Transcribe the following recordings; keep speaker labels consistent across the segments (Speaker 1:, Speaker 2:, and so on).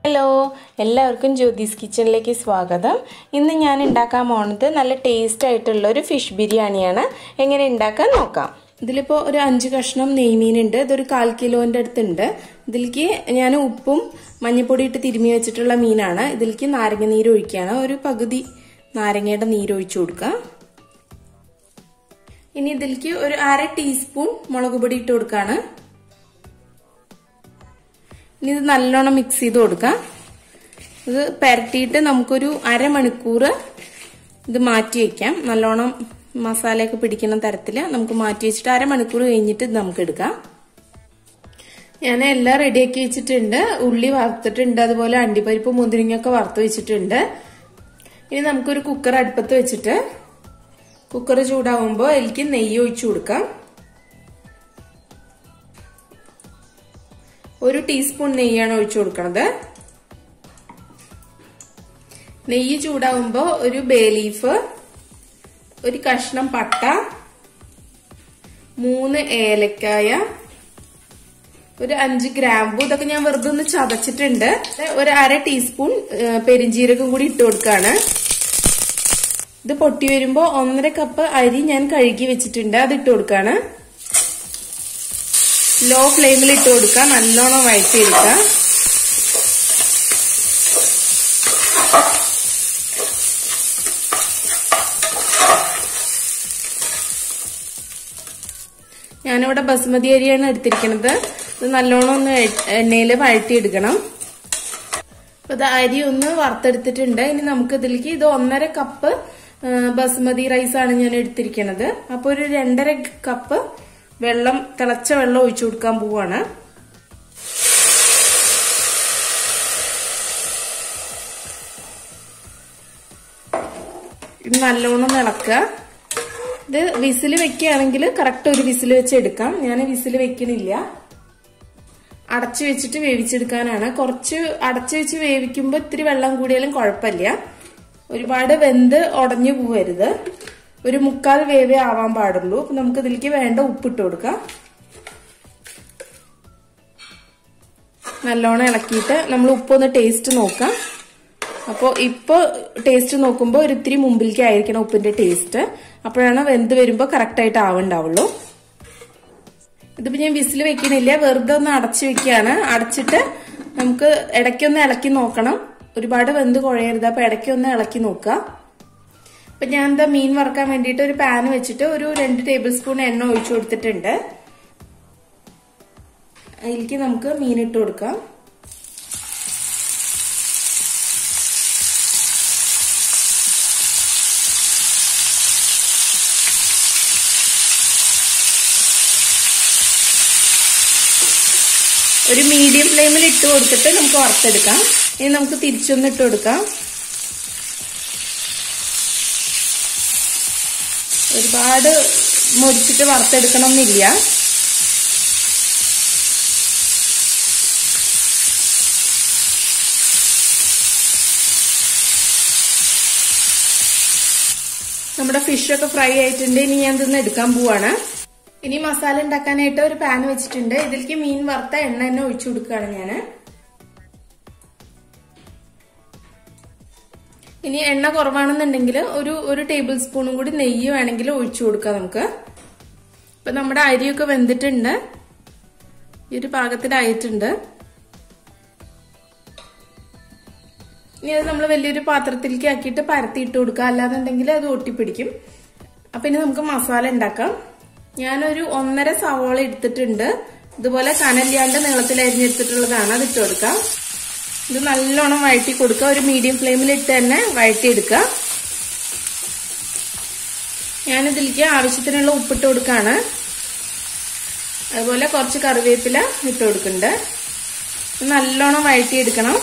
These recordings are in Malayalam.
Speaker 1: ഹലോ എല്ലാവർക്കും ജ്യോതിസ് കിച്ചണിലേക്ക് സ്വാഗതം. ഇന്ന് ഞാൻ ഉണ്ടാക്കാൻ പോകുന്നത് നല്ല ടേസ്റ്റ് ആയിട്ടുള്ള ഒരു ഫിഷ് ബിരിയാണിയാണ്. എങ്ങനെ ഉണ്ടാക്കാൻ നോക്കാം. ഇതിലിപ്പോൾ ഒരു 5 കഷ്ണം നെയ്മീനുണ്ട്. ഇതൊരു 1/4 കിലോന്റെ അടുത്തുണ്ട്. ഇതിലേക്ക് ഞാൻ ഉപ്പും മഞ്ഞൾപ്പൊടി ഇട്ട് തിരുമ്മി വെച്ചിട്ടുള്ള മീനാണ്. ഇതിലേക്ക് നാരങ്ങ നീര് ഒഴിക്കുകയാണ്. ഒരു പകുതി നാരങ്ങയുടെ നീര് ഒഴിച്ചു കൊടുക്കുക. ഇനി ഇതിലേക്ക് ഒരു 1/2 ടീസ്പൂൺ മുളക് പൊടി ഇട്ട് കൊടുക്കുകയാണ്. ഇനി ഇത് നല്ലോണം മിക്സ് ചെയ്ത് കൊടുക്കാം. ഇത് പരട്ടിയിട്ട് നമുക്കൊരു അരമണിക്കൂർ ഇത് മാറ്റി വെക്കാം. നല്ലോണം മസാലയൊക്കെ പിടിക്കുന്ന തരത്തിൽ നമുക്ക് മാറ്റി വെച്ചിട്ട് അരമണിക്കൂർ കഴിഞ്ഞിട്ട് ഇത് നമുക്ക് എടുക്കാം. ഞാൻ എല്ലാം റെഡിയാക്കി വെച്ചിട്ടുണ്ട്. ഉള്ളി വറുത്തിട്ടുണ്ട്, അതുപോലെ അണ്ടിപ്പരിപ്പ് മുന്തിരിങ്ങയൊക്കെ വറുത്ത് വെച്ചിട്ടുണ്ട്. ഇനി നമുക്കൊരു കുക്കർ അടുപ്പത്ത് വെച്ചിട്ട് കുക്കർ ചൂടാവുമ്പോൾ അതിലേക്ക് നെയ്യ് ഒഴിച്ചു കൊടുക്കാം. 1 ടീസ്പൂൺ നെയ്യാണ് ഒഴിച്ചു കൊടുക്കുന്നത്. നെയ്യ് ചൂടാവുമ്പോൾ ഒരു ബേ ലീഫ്, ഒരു കഷ്ണം പട്ട, 3 ഏലക്കായ, ഒരു 5 ഗ്രാമ്പു, ഇതൊക്കെ ഞാൻ വെറുതെ ഒന്ന് ചതച്ചിട്ടുണ്ട്. ഒരു 1/2 ടീസ്പൂൺ പെരിഞ്ജീരകം കൂടി ഇട്ട് കൊടുക്കാണ്. ഇത് പൊട്ടി വരുമ്പോ 1.5 കപ്പ് അരി ഞാൻ കഴുകി വെച്ചിട്ടുണ്ട്, അത് ഇട്ട് കൊടുക്കാണ്. ലോ ഫ്ലെയിമിൽ ഇട്ട് കൊടുക്കുക. നല്ലോണം വഴറ്റിയെടുക്കുക. ഞാനിവിടെ ബസ്മതി അരിയാണ് എടുത്തിരിക്കുന്നത്. ഇത് നല്ലോണം ഒന്ന് എണ്ണയിൽ വഴറ്റിയെടുക്കണം. അപ്പൊ ഇത് അരി ഒന്ന് വറുത്തെടുത്തിട്ടുണ്ട്. ഇനി നമുക്ക് ഇതിലേക്ക് ഇത് 1.5 കപ്പ് ബസ്മതി റൈസ് ആണ് ഞാൻ എടുത്തിരിക്കുന്നത്. അപ്പൊ ഒരു 2.5 കപ്പ് വെള്ളം, തിളച്ച വെള്ളം ഒഴിച്ചു കൊടുക്കാൻ പോവാണ്. ഇത് നല്ലോണം ഇളക്കുക. ഇത് വിസിൽ വെക്കുകയാണെങ്കിൽ കറക്റ്റ് ഒരു വിസിൽ വെച്ച് എടുക്കാം. ഞാൻ വിസിൽ വെക്കണില്ല, അടച്ചു വെച്ചിട്ട് വേവിച്ചെടുക്കാനാണ്. കുറച്ച് അടച്ചു വെച്ച് വേവിക്കുമ്പോൾ ഇത്തിരി വെള്ളം കൂടിയാലും കുഴപ്പമില്ല. ഒരുപാട് വെന്ത് ഉടഞ്ഞു പോവരുത്. ഒരു 1/4 വേവേ ആവാൻ പാടുള്ളൂ. അപ്പൊ നമുക്ക് ഇതിലേക്ക് വേണ്ട ഉപ്പിട്ട് കൊടുക്കാം. നല്ലോണം ഇളക്കിയിട്ട് നമ്മൾ ഉപ്പൊന്ന് ടേസ്റ്റ് നോക്കാം. അപ്പോൾ ഇപ്പൊ ടേസ്റ്റ് നോക്കുമ്പോൾ ഒരു ഇത്തിരി മുമ്പിലേക്ക് ആയിരിക്കണം ഉപ്പിന്റെ ടേസ്റ്റ്. അപ്പോഴാണ് വെന്ത് വരുമ്പോൾ കറക്റ്റ് ആയിട്ട് ആവുണ്ടാവുള്ളൂ. ഇതിപ്പോ ഞാൻ വിസിൽ വെക്കണില്ല, വെറുതെ ഒന്ന് അടച്ചു വെക്കുകയാണ്. അടച്ചിട്ട് നമുക്ക് ഇടയ്ക്കൊന്ന് ഇളക്കി നോക്കണം. ഒരുപാട് വെന്ത് കുഴയരുത്. അപ്പൊ ഇടയ്ക്കൊന്ന് ഇളക്കി നോക്കുക. അപ്പൊ ഞാൻ എന്താ മീൻ വറക്കാൻ വേണ്ടിയിട്ട് ഒരു പാൻ വെച്ചിട്ട് ഒരു 2 ടേബിൾ സ്പൂൺ എണ്ണ ഒഴിച്ചു കൊടുത്തിട്ടുണ്ട്. അതിലേക്ക് നമുക്ക് മീൻ ഇട്ട് കൊടുക്കാം. ഒരു മീഡിയം ഫ്ലെയിമിൽ ഇട്ട് കൊടുത്തിട്ട് നമുക്ക് വറുത്തെടുക്കാം. ഇനി നമുക്ക് തിരിച്ചൊന്ന് ഇട്ട് കൊടുക്കാം. ഒരുപാട് മുറിച്ചിട്ട് വറുത്തെടുക്കണം എന്നില്ല. നമ്മുടെ ഫിഷൊക്കെ ഫ്രൈ ആയിട്ടുണ്ട്. ഇനി ഞാൻ ഇതൊന്ന് എടുക്കാൻ പോവാണ്. ഇനി മസാല ഉണ്ടാക്കാനായിട്ട് ഒരു പാൻ വെച്ചിട്ടുണ്ട്. ഇതിലേക്ക് മീൻ വറുത്ത എണ്ണ തന്നെ ഒഴിച്ചു കൊടുക്കുകയാണ് ഞാൻ. ഇനി എണ്ണ കുറവാണെന്നുണ്ടെങ്കിൽ ഒരു ടേബിൾ സ്പൂണും കൂടി നെയ്യ് വേണമെങ്കിൽ ഒഴിച്ചു കൊടുക്കാം നമുക്ക്. ഇപ്പൊ നമ്മുടെ അരിയൊക്കെ വെന്തിട്ടുണ്ട്. ഈ ഒരു പാകത്തിലായിട്ടുണ്ട്. ഇനി അത് നമ്മൾ വലിയൊരു പാത്രത്തിലേക്ക് ആക്കിയിട്ട് പരത്തി ഇട്ട് കൊടുക്കുക. അല്ലാന്നുണ്ടെങ്കിൽ അത് ഒട്ടിപ്പിടിക്കും. അപ്പൊ ഇനി നമുക്ക് മസാല ഉണ്ടാക്കാം. ഞാനൊരു 1.5 സവോള എടുത്തിട്ടുണ്ട്. ഇതുപോലെ കനലിയാണ്ട് നീളത്തിൽ അരിഞ്ഞെടുത്തിട്ടുള്ളതാണ്. അത് ഇട്ട് കൊടുക്കാം. ഇത് നല്ലോണം വഴറ്റി കൊടുക്കുക. ഒരു മീഡിയം ഫ്ലെയിമിൽ ഇട്ട് തന്നെ വഴറ്റിയെടുക്കുക. ഞാനിതിലേക്ക് ആവശ്യത്തിനുള്ള ഉപ്പിട്ട് കൊടുക്കാണ്. അതുപോലെ കുറച്ച് കറിവേപ്പില ഇട്ട് കൊടുക്കുന്നുണ്ട്. ഇത് നല്ലോണം വഴറ്റിയെടുക്കണം.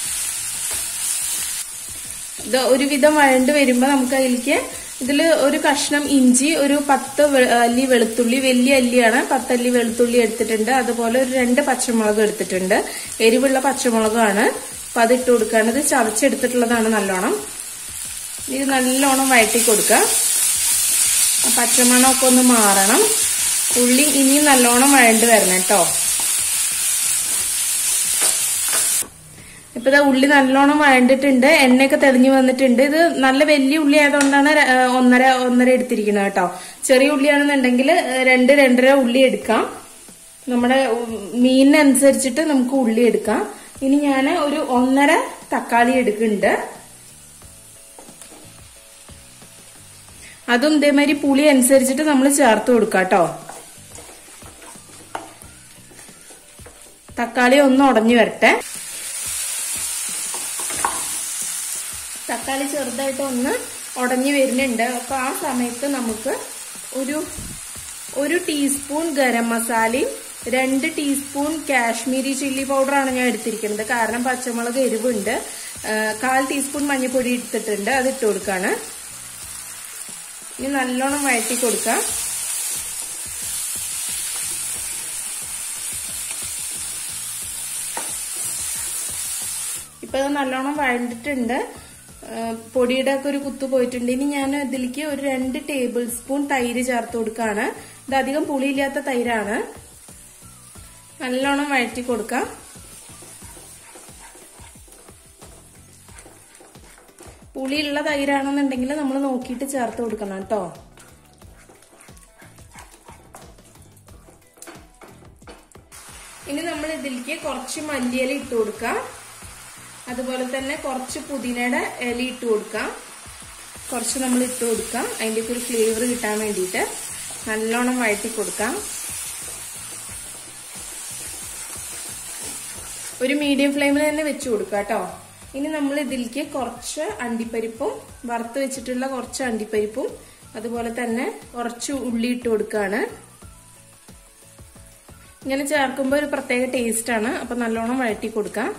Speaker 1: ഇത് ഒരുവിധം വഴണ്ട് വരുമ്പോൾ നമുക്ക് അതിലേക്ക് ഇതിൽ ഒരു കഷ്ണം ഇഞ്ചി, ഒരു 10 അല്ലി വെളുത്തുള്ളി, വലിയ അല്ലിയാണ്, 10 അല്ലി വെളുത്തുള്ളി എടുത്തിട്ടുണ്ട്. അതുപോലെ ഒരു 2 പച്ചമുളക് എടുത്തിട്ടുണ്ട്. എരിവുള്ള പച്ചമുളകാണ്. അപ്പൊ അത് ഇട്ട് കൊടുക്കുകയാണ്. ഇത് ചതച്ചെടുത്തിട്ടുള്ളതാണ് നല്ലോണം. ഇത് നല്ലോണം വഴറ്റി കൊടുക്കുക. പച്ചമണമൊക്കെ ഒന്ന് മാറണം. ഉള്ളി ഇനിയും നല്ലോണം വഴണ്ട് വരണം കേട്ടോ. ഇപ്പൊ ഇപ്പൊ ഇതാ ഉള്ളി നല്ലോണം വഴണ്ടിട്ടുണ്ട്, എണ്ണയൊക്കെ തെളിഞ്ഞു വന്നിട്ടുണ്ട്. ഇത് നല്ല വലിയ ഉള്ളി ആയതുകൊണ്ടാണ് ഒന്നര എടുത്തിരിക്കുന്നത് കേട്ടോ. ചെറിയ ഉള്ളിയാണെന്നുണ്ടെങ്കിൽ 2-2.5 ഉള്ളി എടുക്കാം. നമ്മുടെ മീനിനനുസരിച്ചിട്ട് നമുക്ക് ഉള്ളി എടുക്കാം. ഇനി ഞാൻ ഒരു 1.5 തക്കാളി എടുക്കുന്നുണ്ട്. അതും ഇതേമാതിരി പുളി അനുസരിച്ചിട്ട് നമ്മൾ ചേർത്ത് കൊടുക്കാം കേട്ടോ. തക്കാളി ഒന്ന് ഉടഞ്ഞു വരട്ടെ. തക്കാളി ചെറുതായിട്ട് ഒന്ന് ഉടഞ്ഞു വരുന്നുണ്ട്. അപ്പൊ ആ സമയത്ത് നമുക്ക് ഒരു ടീസ്പൂൺ ഗരം മസാലയും 2 ടീസ്പൂൺ കാശ്മീരി ചില്ലി പൗഡറാണ് ഞാൻ എടുത്തിരിക്കുന്നത്. കാരണം പച്ചമുളക് എരിവുണ്ട്. 1/4 ടീസ്പൂൺ മഞ്ഞൾപ്പൊടി എടുത്തിട്ടുണ്ട്, അത് ഇട്ട് കൊടുക്കാണ്. ഇനി നല്ലോണം വഴറ്റി കൊടുക്കാം. ഇപ്പൊ ഇത് നല്ലോണം വഴണ്ടിട്ടുണ്ട്. പൊടിയുടെ ഒക്കെ ഒരു കുത്തു പോയിട്ടുണ്ട്. ഇനി ഞാൻ ഇതിലേക്ക് ഒരു 2 ടേബിൾ സ്പൂൺ തൈര് ചേർത്ത് കൊടുക്കാണ്. ഇത് അധികം പുളിയില്ലാത്ത തൈരാണ്. നല്ലോണം വഴറ്റി കൊടുക്കാം. പുളിയുള്ള തൈരാണെന്നുണ്ടെങ്കിൽ നമ്മൾ നോക്കിയിട്ട് ചേർത്ത് കൊടുക്കണം കേട്ടോ. ഇനി നമ്മൾ ഇതിലേക്ക് കുറച്ച് മല്ലിയില ഇട്ട് കൊടുക്കാം. അതുപോലെ തന്നെ കുറച്ച് പുതിനയുടെ ഇല ഇട്ട് കൊടുക്കാം. കുറച്ച് നമ്മൾ ഇട്ട് കൊടുക്കാം, അതിൻ്റെ ഒരു ഫ്ലേവർ കിട്ടാൻ വേണ്ടിയിട്ട്. നല്ലോണം വഴറ്റി കൊടുക്കാം. ഒരു മീഡിയം ഫ്ലെയിമിൽ തന്നെ വെച്ച് കൊടുക്കാം കേട്ടോ. ഇനി നമ്മൾ ഇതിലേക്ക് കുറച്ച് അണ്ടിപ്പരിപ്പും വറുത്ത് വെച്ചിട്ടുള്ള കുറച്ച് അണ്ടിപ്പരിപ്പും അതുപോലെ തന്നെ കുറച്ച് ഉള്ളി ഇട്ട് കൊടുക്കാണ്. ഇങ്ങനെ ചേർക്കുമ്പോൾ ഒരു പ്രത്യേക ടേസ്റ്റ് ആണ്. അപ്പൊ നല്ലോണം വഴറ്റി കൊടുക്കാം.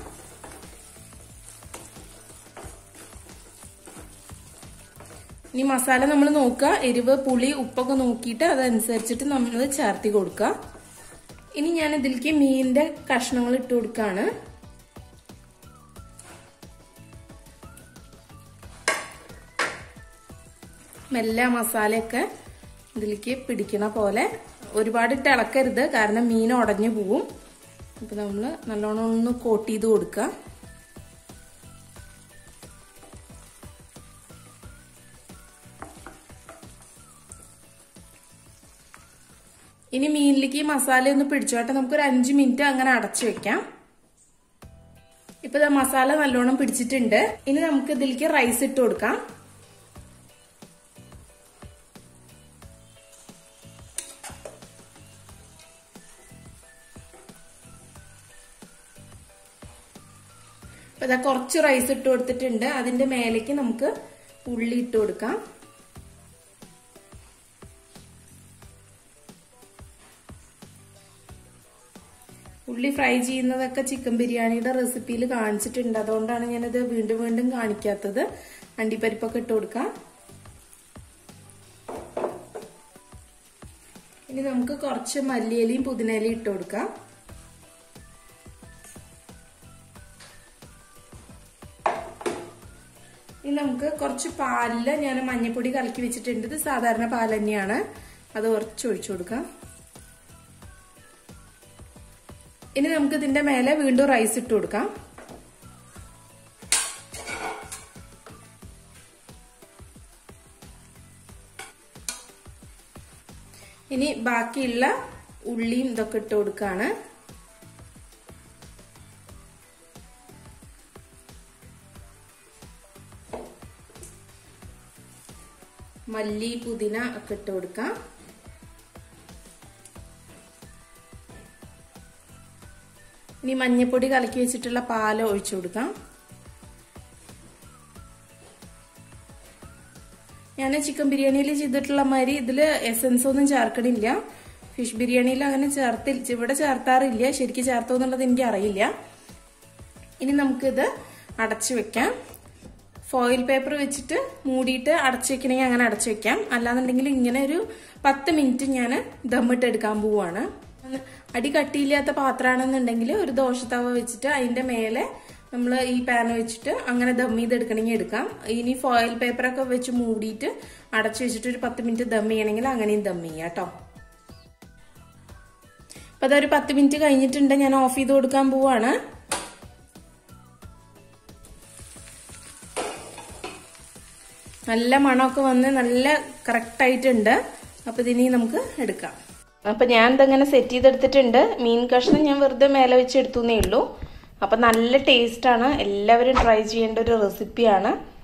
Speaker 1: ഇനി മസാല നമ്മൾ നോക്കുക, എരിവ് പുളി ഉപ്പൊക്കെ നോക്കിയിട്ട് അതനുസരിച്ചിട്ട് നമ്മൾ ചേർത്തി കൊടുക്കുക. ഇനി ഞാൻ ഇതിലേക്ക് മീനിന്റെ കഷ്ണങ്ങൾ ഇട്ട് കൊടുക്കാണ്. മെല്ലെ മസാലയൊക്കെ ഇതിലേക്ക് പിടിക്കണ പോലെ. ഒരുപാട് ഇട്ട് ഇളക്കരുത്, കാരണം മീൻ ഉടഞ്ഞു പോവും. അപ്പൊ നമ്മള് നല്ലോണം ഒന്ന് കോട്ട് ചെയ്ത് കൊടുക്കുക. ഇനി മീനിലേക്ക് മസാല ഒന്ന് പിടിച്ചോട്ടെ. നമുക്കൊരു 5 മിനിറ്റ് അങ്ങനെ അടച്ചു വെക്കാം. ഇപ്പൊ മസാല നല്ലോണം പിടിച്ചിട്ടുണ്ട്. ഇനി നമുക്ക് ഇതിലേക്ക് റൈസ് ഇട്ട് കൊടുക്കാം. ഇപ്പൊ കുറച്ച് റൈസ് ഇട്ട് കൊടുത്തിട്ടുണ്ട്. അതിന്റെ മേലേക്ക് നമുക്ക് ഉള്ളി ഇട്ട് കൊടുക്കാം. ഉള്ളി ഫ്രൈ ചെയ്യുന്നതൊക്കെ ചിക്കൻ ബിരിയാണിയുടെ റെസിപ്പിയിൽ കാണിച്ചിട്ടുണ്ട്. അതുകൊണ്ടാണ് ഞാനത് വീണ്ടും വീണ്ടും കാണിക്കാത്തത്. അണ്ടിപ്പരിപ്പൊക്കെ ഇട്ട് കൊടുക്കാം. ഇനി നമുക്ക് കുറച്ച് മല്ലിയിലയും പുതിനയിലയും ഇട്ട് കൊടുക്കാം. ഇനി നമുക്ക് കുറച്ച് പാലില് ഞാൻ മഞ്ഞപ്പൊടി കലക്കി വെച്ചിട്ടുണ്ട്. ഇത് സാധാരണ പാൽ തന്നെയാണ്. അത് കുറച്ച് ഒഴിച്ചു കൊടുക്കാം. ഇനി നമുക്ക് ഇതിന്റെ മേലെ വീണ്ടും റൈസ് ഇട്ട് കൊടുക്കാം. ഇനി ബാക്കിയുള്ള ഉള്ളിയും ഇതൊക്കെ ഇട്ട് കൊടുക്കാണ്. മല്ലി പുതിന ഒക്കെ ഇട്ട് കൊടുക്കാം. ഇനി മഞ്ഞപ്പൊടി കലക്കി വെച്ചിട്ടുള്ള പാല് ഒഴിച്ചു കൊടുക്കാം. ഞാൻ ചിക്കൻ ബിരിയാണിയിൽ ചെയ്തിട്ടുള്ള മാതിരി ഇതില് എസൻസ് ഒന്നും ചേർക്കണില്ല. ഫിഷ് ബിരിയാണിയിൽ അങ്ങനെ ഇവിടെ ചേർത്താറില്ല. ശരിക്കും ചേർത്തോ എന്നുള്ളത് എനിക്ക് അറിയില്ല. ഇനി നമുക്കിത് അടച്ചു വെക്കാം. ഫോയിൽ പേപ്പർ വെച്ചിട്ട് മൂടിയിട്ട് അടച്ചു വെക്കണമെങ്കിൽ അങ്ങനെ അടച്ചു വെക്കാം. അല്ലാന്നുണ്ടെങ്കിൽ ഇങ്ങനെ ഒരു 10 മിനിറ്റ് ഞാൻ ദമ്മിട്ട് എടുക്കാൻ പോവാണ്. അടി കട്ടിയില്ലാത്ത പാത്രമാണെന്നുണ്ടെങ്കിൽ ഒരു ദോശത്തവ വെച്ചിട്ട് അതിന്റെ മേലെ നമ്മൾ ഈ പാൻ വെച്ചിട്ട് അങ്ങനെ ദം ചെയ്തെടുക്കണമെങ്കിൽ എടുക്കാം. ഇനി ഫോയിൽ പേപ്പറൊക്കെ വെച്ച് മൂടിയിട്ട് അടച്ചു വെച്ചിട്ട് ഒരു 10 മിനിറ്റ് ദം ചെയ്യണമെങ്കിൽ അങ്ങനെയും ദം ചെയ്യാം കേട്ടോ. അപ്പൊ അതൊരു 10 മിനിറ്റ് കഴിഞ്ഞിട്ടുണ്ട്. ഞാൻ ഓഫ് ചെയ്ത് കൊടുക്കാൻ പോവാണ്. നല്ല മണമൊക്കെ വന്ന് നല്ല കറക്റ്റ് ആയിട്ടുണ്ട്. അപ്പൊ ഇതിനി നമുക്ക് എടുക്കാം. അപ്പൊ ഞാൻ ഇതങ്ങനെ സെറ്റ് ചെയ്തെടുത്തിട്ടുണ്ട്. മീൻ കഷ്ണം ഞാൻ വെറുതെ മേലെ വെച്ച് എടുത്തുന്നേ ഉള്ളൂ. അപ്പൊ നല്ല ടേസ്റ്റ് ആണ്. എല്ലാവരും ട്രൈ ചെയ്യേണ്ട ഒരു റെസിപ്പിയാണ്.